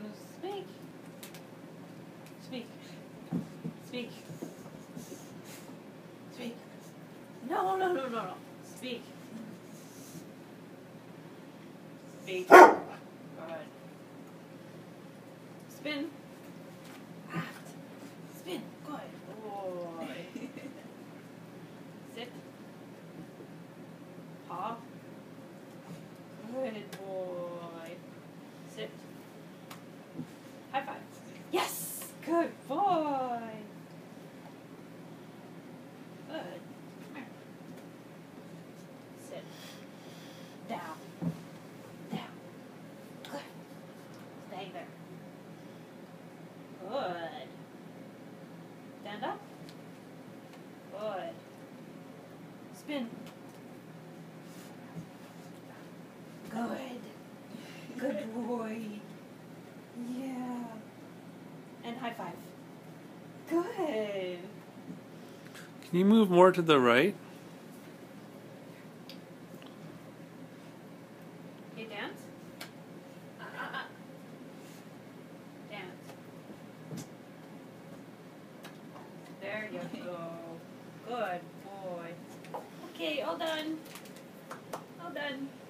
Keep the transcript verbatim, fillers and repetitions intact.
Speak. Speak. Speak. Speak. No, no, no, no, no. Speak. Speak. Good. Spin. Aft. Spin. Good boy. Sit. Paw. Good boy. Sit. High five. Yes! Good boy. Good. Sit. Down. Down. Good. Stay there. Good. Stand up. Good. Spin. Good. Good boy. Yeah. And high five. Good. Can you move more to the right? Okay, dance. Uh, uh, uh. Dance. There you go. Good boy. Okay, all done. All done.